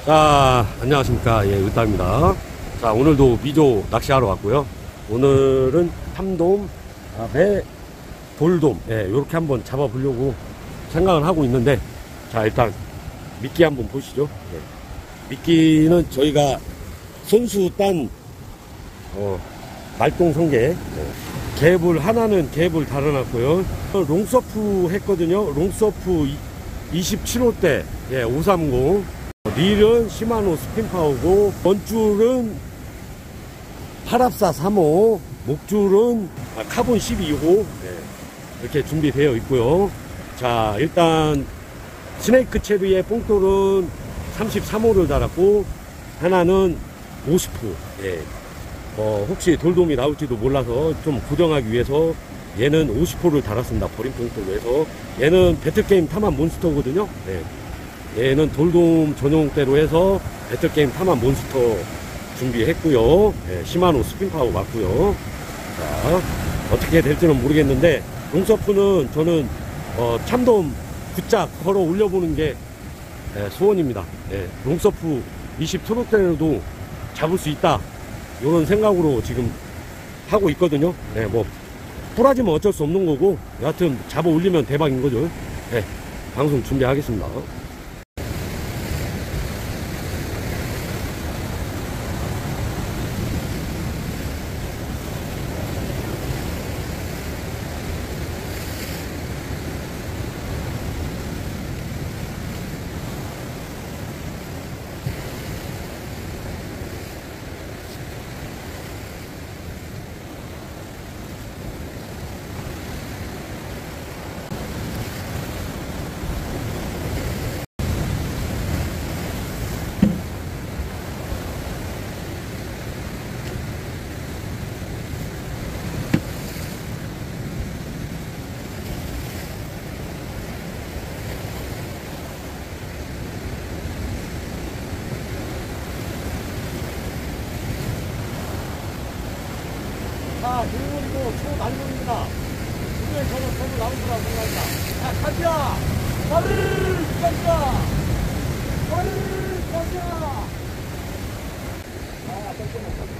자, 안녕하십니까. 예, 으따입니다. 자, 오늘도 미조 낚시하러 왔고요. 오늘은 참돔, 배, 돌돔, 예, 요렇게 한번 잡아보려고 생각을 하고 있는데, 자, 일단 미끼 한번 보시죠. 예. 미끼는 저희가 손수 딴, 말똥 성게, 예. 갭을, 하나는 갭을 달아놨고요. 롱서프 했거든요. 롱서프 27호대, 예, 530. 릴은 시마노 스핀파워고, 원줄은 파랍사 3호, 목줄은 카본 12호, 이렇게 준비되어 있고요. 자, 일단 스네이크 체리의 뽕돌은 33호를 달았고, 하나는 50호. 예. 혹시 돌돔이 나올지도 몰라서 좀 고정하기 위해서 얘는 50호를 달았습니다. 버린 뽕돌로 해서. 얘는 배틀게임 탐험 몬스터거든요. 예. 얘는 돌돔 전용대로 해서 배틀게임 탐험 몬스터 준비했고요. 예, 시마노 스핀파워 맞고요. 자, 어떻게 될지는 모르겠는데, 롱서프는 저는 참돔 굿짝 걸어 올려보는 게 소원입니다. 예, 롱서프 20트롯대로도 잡을 수 있다, 이런 생각으로 지금 하고 있거든요. 예, 뭐 부러지면 어쩔 수 없는 거고, 여하튼 잡아 올리면 대박인 거죠. 예, 방송 준비하겠습니다. 자, 물놀이도 초난동입니다. 오늘 저는 전부 나온 거라고 생각합니다. 자, 가자! 빠르르르! 가자! 빠르르르! 가자! 자, 잠깐만.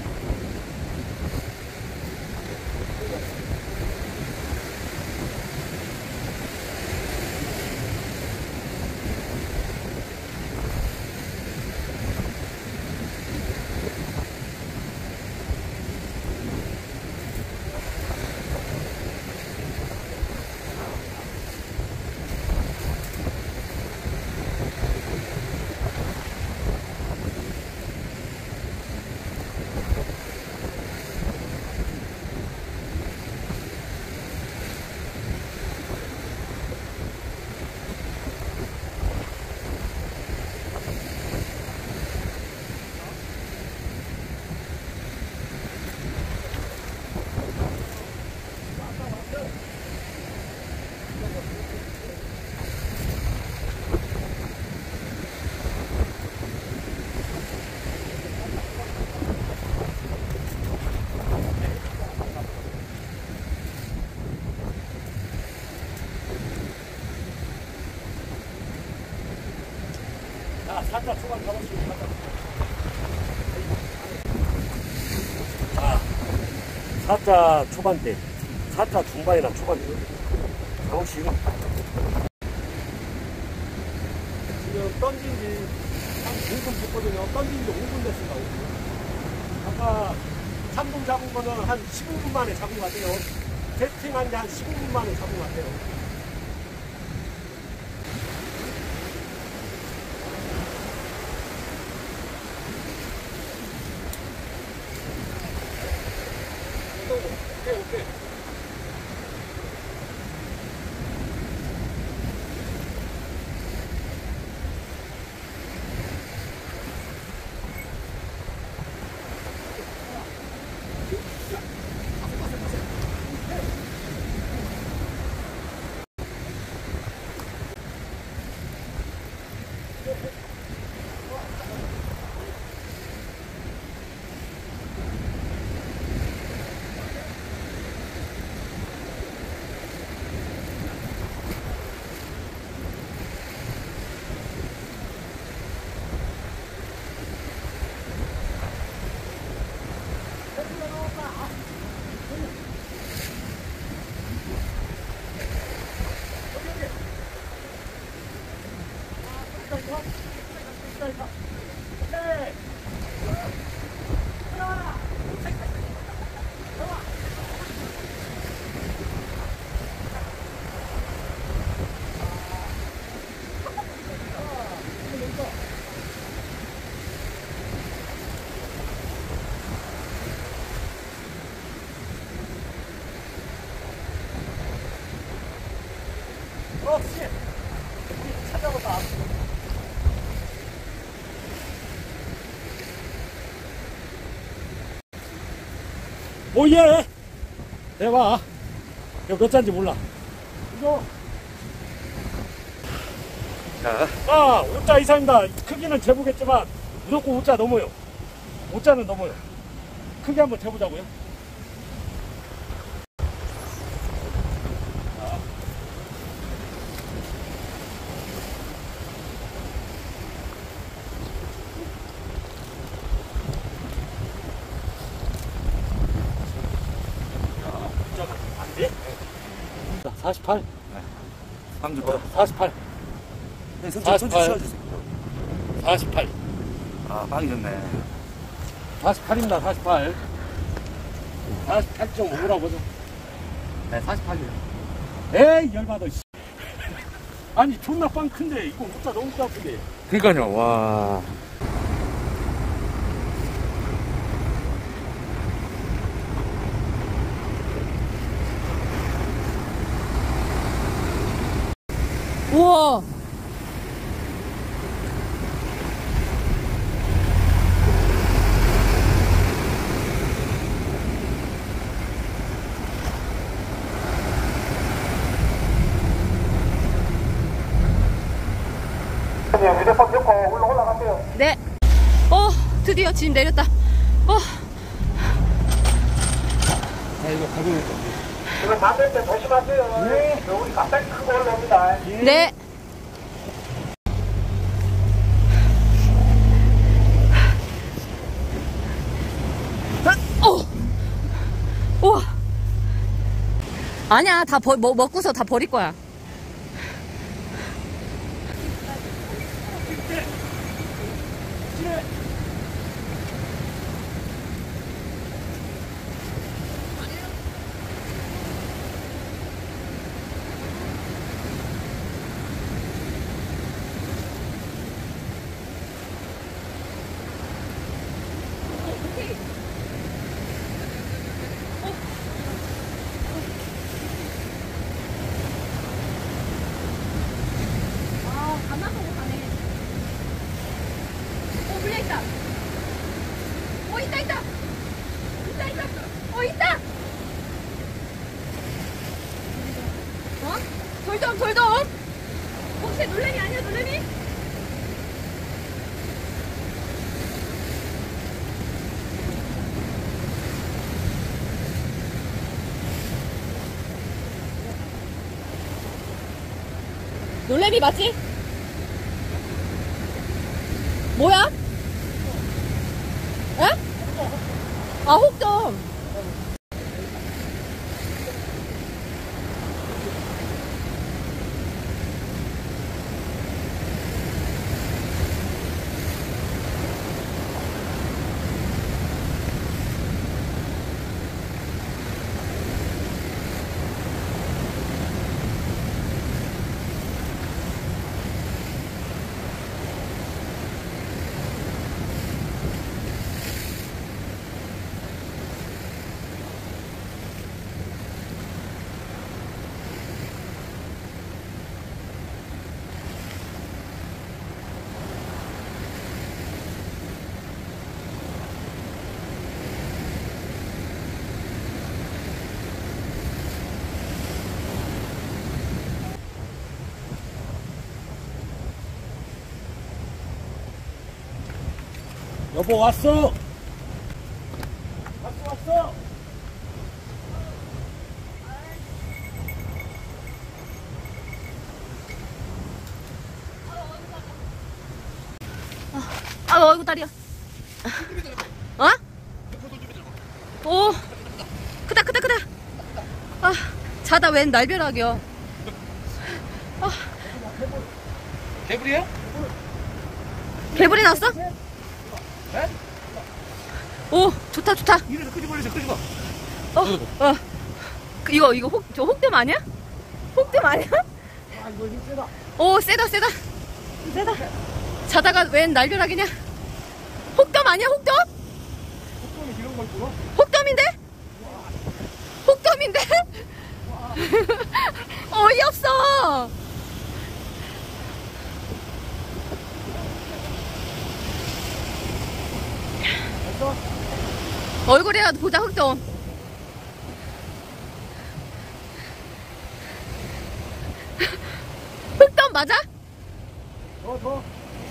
자, 4차 초반 가보시죠. 자, 4차 초반대, 4차 중반이나 초반대 가보시죠. 지금 던진 지 한 5분 됐거든요. 던진 지 5분 됐습니다. 5분. 아까 참돔 잡은 거는 한 15분 만에 잡은 것 같아요. 세팅한 지 한 15분 만에 잡은 것 같아요. 오케이. 찾아보자. 오예! 대박! 이거 몇 잔지 몰라. 이거. 자, 5자 이상입니다. 크기는 재보겠지만, 무조건 5자 넘어요. 5자는 넘어요. 크기 한번 재보자고요. 안 돼? 48? 48. 네, 천천히 쉬어주세요. 48. 아, 빵이 좋네. 48입니다, 48. 48.5라고 하죠. 네, 48이요. 에이, 열받아, 씨. 아니, 존나 빵 큰데, 이거 진짜 너무 작은데. 그니까요, 와. 우와. 휴대폰 넣고 올라가세요. 네. 드디어 지금 내렸다. 이거 가져올까? 지금 만들 때 조심하세요. 네. 우리 갑자기 크고 올라옵니다. 네. 우와. 아니야, 다 먹고서 다 버릴 거야. 있다! 돌돔! 혹시 놀래미 아니야, 놀래미? 놀래미 맞지? 뭐야? 에? 아, 혹돔. 여보, 왔어! 왔어! 어이구, 다리야. 어? 오, 크다. 자다 웬 날벼락이야. 개불이에요? 개불이 나왔어? 오, 좋다, 좋다. 이래서 끄집어내서 끄집어. 이거 저 혹댐 아니야? 혹댐 아니야? 아, 이거 힘 세다. 오, 세다. 자다가 웬 날벼락이냐? 혹댐 아니야, 혹댐? 이 이런 걸 뚫어? 혹댐인데? 혹댐인데? 어이없어. 얼굴이라도 보자, 흑돔. 흑돔 맞아? 더.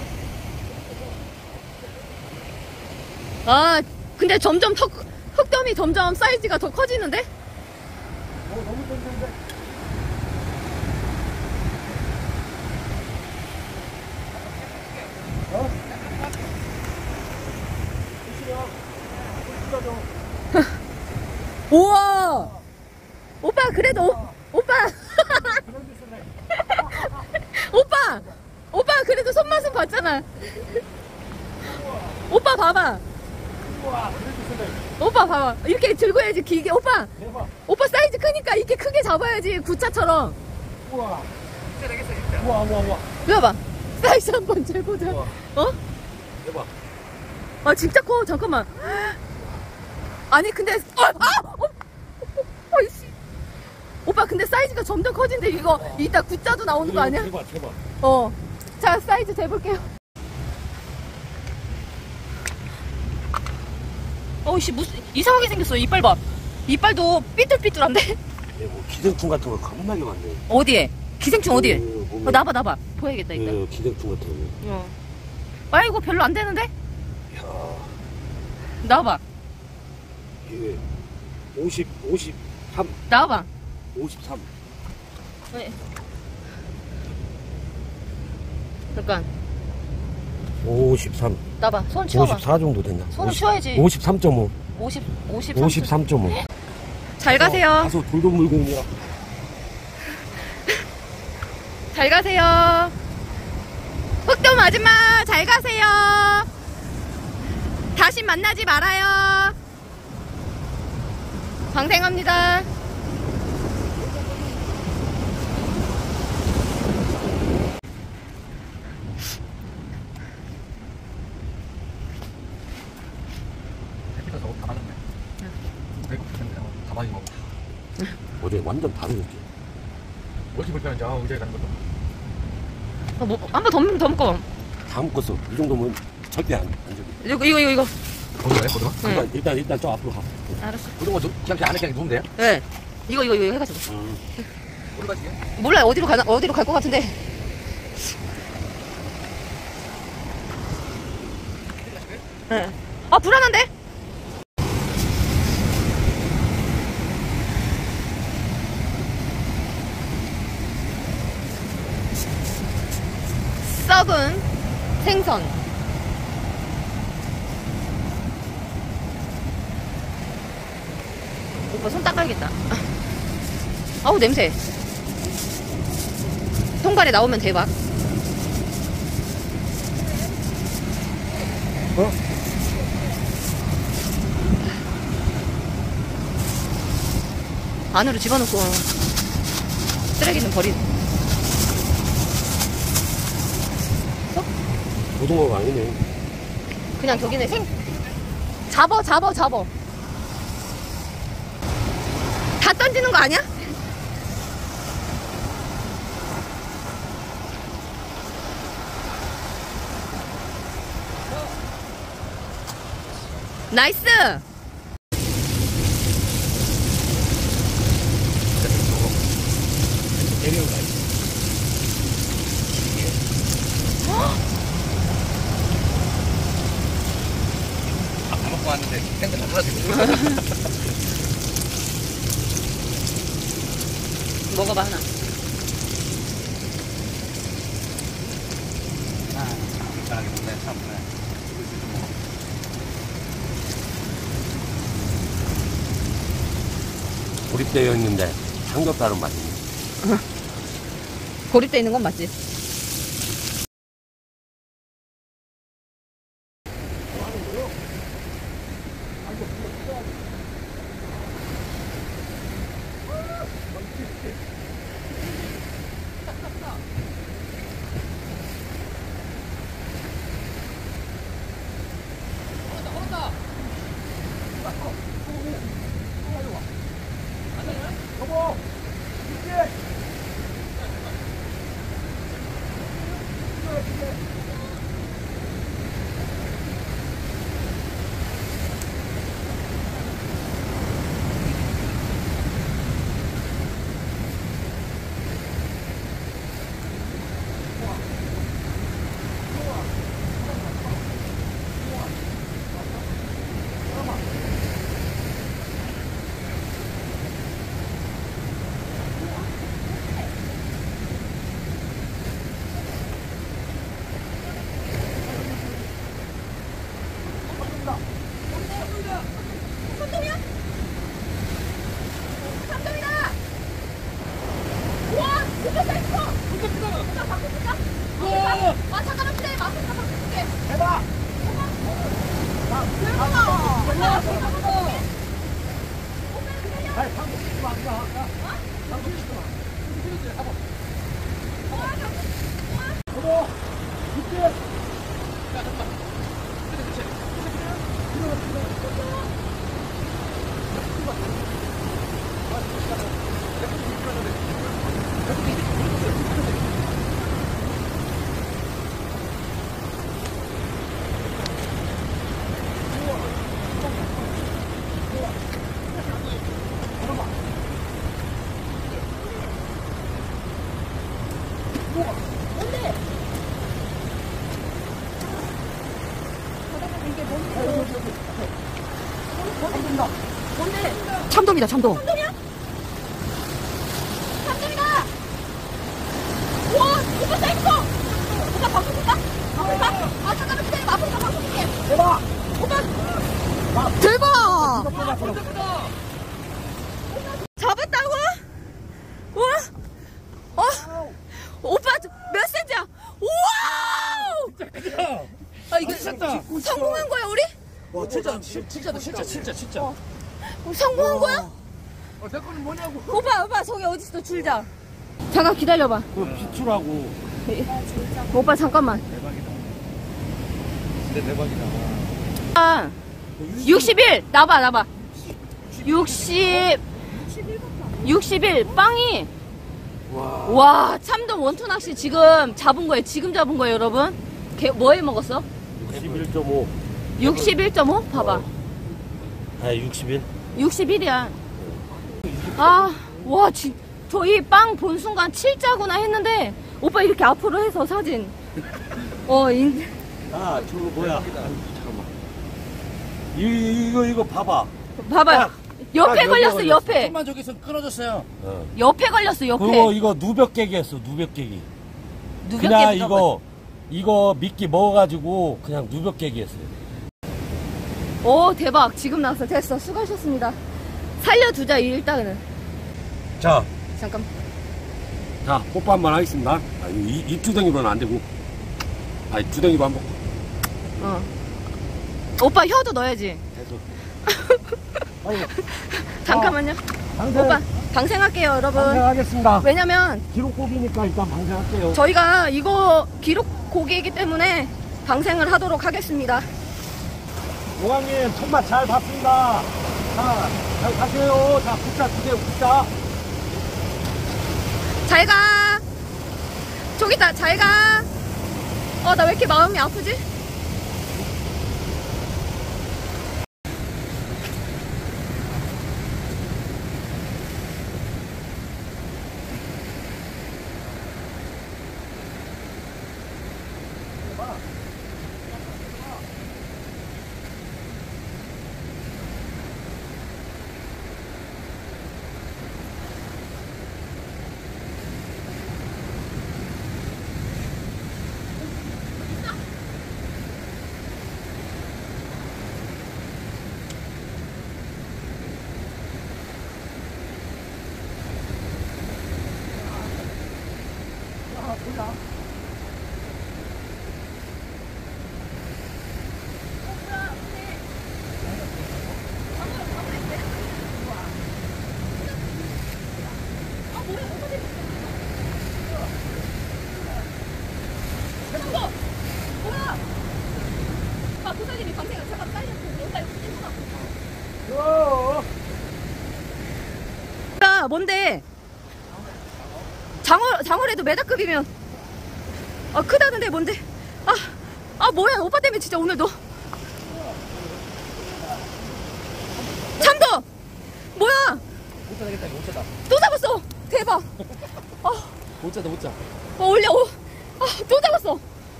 아, 근데 점점 흑돔이 점점 사이즈가 더 커지는데? 너무 던졌는데. 우와! 오빠, 그래도, 오빠! 오빠, 그래도 손맛은 봤잖아. 오빠, 봐봐. 오빠, 봐봐. 이렇게 들고 해야지, 길게. 오빠! 대박. 오빠 사이즈 크니까 이렇게 크게 잡아야지, 구차처럼. 우와. 진짜 되겠어, 진짜. 우와. 이거 봐. 사이즈 한번 재보자. 우와. 어? 대박. 아, 진짜 커. 잠깐만. 아니, 근데, 이씨. 오빠, 근데 사이즈가 점점 커진데, 이거, 이따 구자도 나오는 거 아니야? 대박. 어. 자, 사이즈 재볼게요. 어이씨, 무슨, 이상하게 생겼어, 이빨 봐. 이빨도 삐뚤삐뚤한데? 예, 뭐 기생충 같은 거 겁나게 많네. 어디에? 기생충 어디에? 몸에 나봐. 보여야겠다, 이따. 기생충 같은 거. 어. 아이고, 별로 안 되는데? 이야, 나와봐. 이게 53. 나와봐. 53. 네. 잠깐. 53. 나봐. 손 치워봐. 54 정도 됐나? 손을 치워야지. 53.5. 53.5. 53.5. 잘 가세요. 가서 돌도 물고 오느라. 잘 가세요. 흑돔 아줌마, 잘 가세요. 다시 만나지 말아요. 방생합니다. 햇빛도 저거 다 맞았네. 내가 다 맞은 거. 어제 완전 다르겠지. 어떻게 불편한지, 의자에 가는 것도. 한 번 더 묶어. 다 묶었어. 이 정도면 절대 안 저기. 이거. 고등어요, 고등어? 응. 일단 저 앞으로 가. 알았어. 고등어 그냥 안에 그냥 누우면 돼요? 네. 이거 해가지고. 어디 가시게? 몰라, 어디로 갈 것 같은데. 네. 아, 불안한데? 썩은 생선. 오빠 손 닦아야겠다. 아우, 냄새. 통갈에 나오면 대박. 어? 안으로 집어넣고 쓰레기는 버리. 고등어가 아니네. 그냥 저기네 잡어. 다 던지는 거 아니야? 나이스! 다 먹고 왔는데 땡땡 다 받아들고. 먹어봐, 하나. 잘하겠네, 참. 고립되어 있는데 삼겹살은 맛있네. 고립돼 있는 건 맞지? 바꿔줄까? 아, 잠깐만 기다려. 마스크 바꿔줄게. 대박! 뭔데? 참돔이다, 참돔. 참돔이야? 참돔이다! 우와, 오빠 사이즈 커! 오빠 바꿔줄까? 바꿔줄까? 아, 잠깐만 기다려. 마프리카 바꿔줄게. 대박! 오빠, 대박! 잡았다고? 우와! 오빠, 몇 센치야? 우와! 아, 이거 성공한 거야, 우리? 와, 진짜. 성공한 거야? 대꾸는 뭐냐고. 오빠, 저기 어딨어, 줄자. 잠깐 기다려봐. 그 비추라고. 오빠, 잠깐만. 진짜 대박이다. 아, 61 나봐 61 빵이 와 참돔 원투 낚시 지금 잡은 거예요 여러분. 뭐해 먹었어? 61.5. 61.5? 봐봐 아, 61? 61이야. 아와 저희 빵 본 순간 7자구나 했는데 오빠 이렇게 앞으로 해서 사진 아, 저거 뭐야? 아유, 잠깐만. 이거 봐봐. 봐봐요. 옆에 여기 걸렸어 걸렸어. 옆에 조금만 저기서 끊어졌어요. 옆에 걸렸어 옆에. 이거 누벽깨기 했어, 누벽깨기. 누몇 그냥 개 이거 미끼 먹어가지고 그냥 누벽깨기 했어요. 오 대박 지금 나왔어. 됐어 수고하셨습니다. 살려두자 일단은. 자, 잠깐. 뽀뽀 한번 하겠습니다. 아, 이 주댕이로는 안 되고. 아, 주댕이로 한번. 오빠 혀도 넣어야지. 아이고, 잠깐만요. 방생. 오빠 방생할게요 여러분. 방생하겠습니다. 왜냐면 기록곡이니까 일단 방생할게요. 저희가 이거 기록 고기이기 때문에 방생을 하도록 하겠습니다. 용왕님, 손맛 잘 봤습니다. 자, 잘 가세요. 자, 국자 주세요, 국자. 잘 가. 저기 있다. 잘 가. 나 왜 이렇게 마음이 아프지? 부사님이 방생을 잠깐 빨리 여기까지 야 뭔데? 장어래도 메다급이면 크다는데 뭔데? 뭐야 오빠 때문에 진짜 오늘 너 참도 뭐야? 못 자겠다, 못 자다. 또 잡았어 대박. 못 자다, 못 자. 올려 또 잡았어.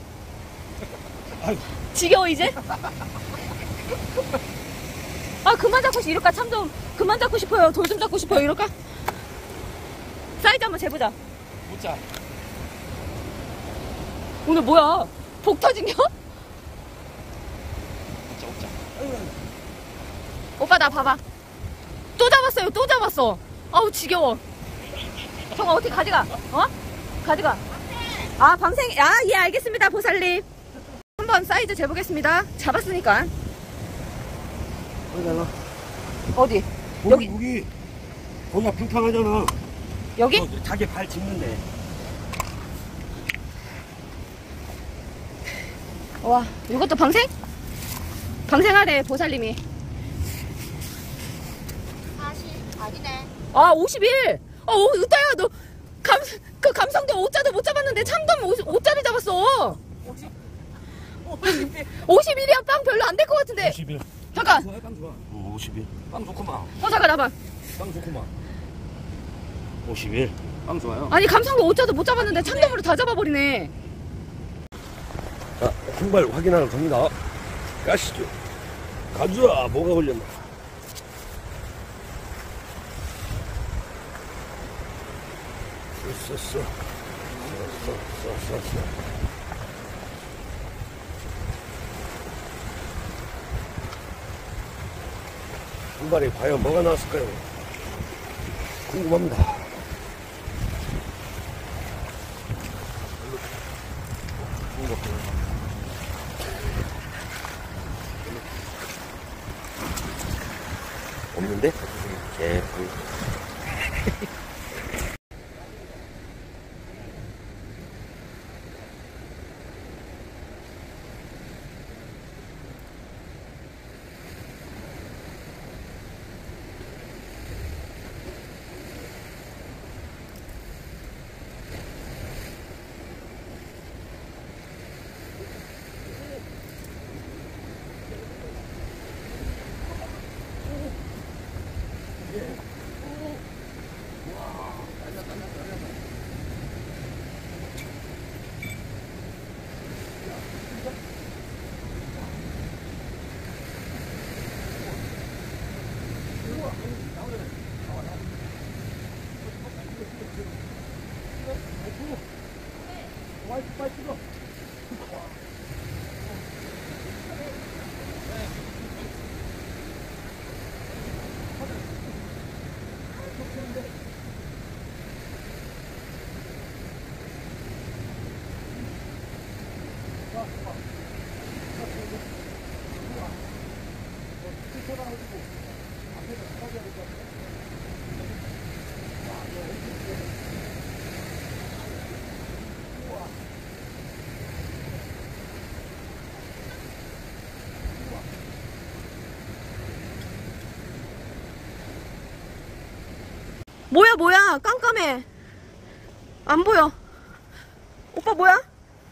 지겨워 이제? 그만 잡고 이럴까? 참 좀 그만 잡고 싶어요. 돌 좀 잡고 싶어요. 이럴까? 사이즈 한번 재보자. 못 자. 오늘 뭐야? 복 터진겨? 못 자. 오빠 나 봐봐. 또 잡았어요. 또 잡았어. 아우 지겨워. 저거 어떻게 가져가? 가져가. 아, 방생, 아, 예, 알겠습니다, 보살님. 한번 사이즈 재보겠습니다. 잡았으니까. 어디? 여기. 거기가 불편하잖아. 여기? 자기 발 짚는데. 와, 이것도 방생? 방생하래, 보살님이. 40 아니네. 아, 51! 으따야, 너, 그 감성도 5자도 못 잡았는데 참돔 5자를 잡았어. 51이야, 빵 별로 안 될 것 같은데. 51. 잠깐. 좋아요, 빵 좋아. 51. 빵 좋구만. 잠깐, 나봐. 빵 좋구만. 51. 빵 좋아요. 아니, 감성도 5자도 못 잡았는데 참돔으로 다 잡아버리네. 자, 신발 확인하러 갑니다. 가시죠. 가자, 뭐가 걸렸나? 써. 신발에 과연 뭐가 나왔을까요? 궁금합니다. 없는데? 개뿔. 뭐야, 깜깜해. 안 보여. 오빠 뭐야?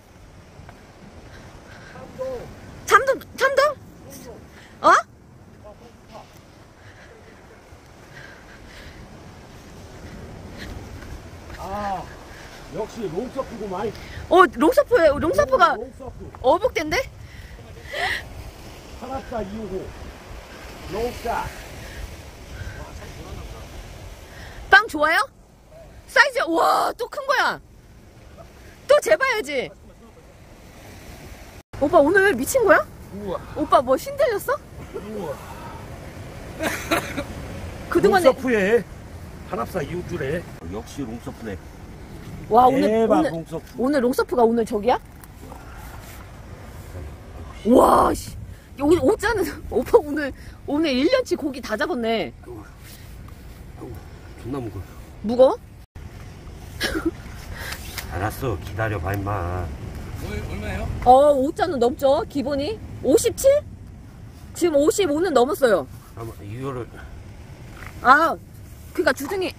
참돔? 어? 아, 역시 롱서프구만. 롱서프가 롱서프. 어복된데? 하나짜 255. 롱사. 빵 좋아요? 사이즈, 우와, 또 큰 거야. 또 재봐야지. 오빠 오늘 미친 거야? 우와. 오빠 뭐 신들렸어? 우와. 그동안에. 롱서프에 한합사 2호줄에. 역시 롱서프네. 와, 대박 오늘 롱서프. 오늘 롱서프가 오늘 저기야? 와, 씨. 오늘 오자는 오빠 오늘 1년치 고기 다 잡았네. 존나 무거워. 무거워? 알았어, 기다려봐 임마. 얼마예요? 5자는 넘죠, 기본이. 57? 지금 55는 넘었어요. 아마 이거를. 아, 그니까 주둥이.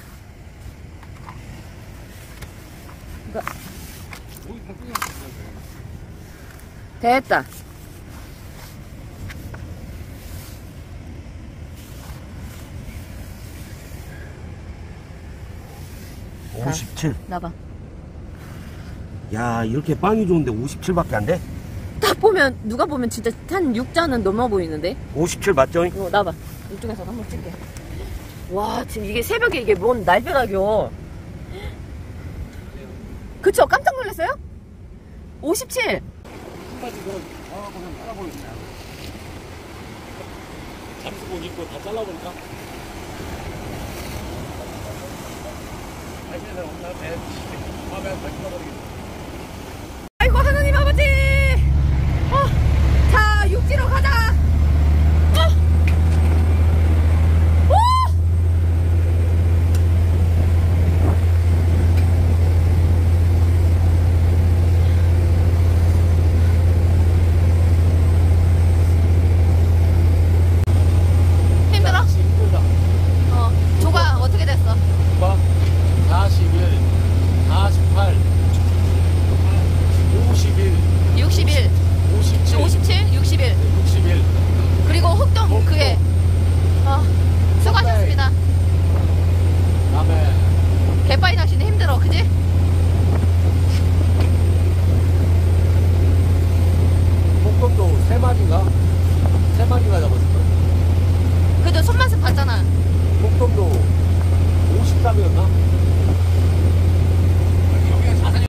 그러니까 고기 볶음이 됐다. 자, 57. 나봐. 야, 이렇게 빵이 좋은데 57밖에 안 돼? 딱 보면, 누가 보면 진짜 한 6자는 넘어 보이는데? 57 맞죠? 나봐. 이쪽에서 한번 찍게. 와, 지금 이게 새벽에 이게 뭔 날벼락이요. 그쵸? 깜짝 놀랐어요? 57! 잠수복 입고 다 잘라버릴까? 다시는 없나? 배, 화면 다 끊어버리겠다.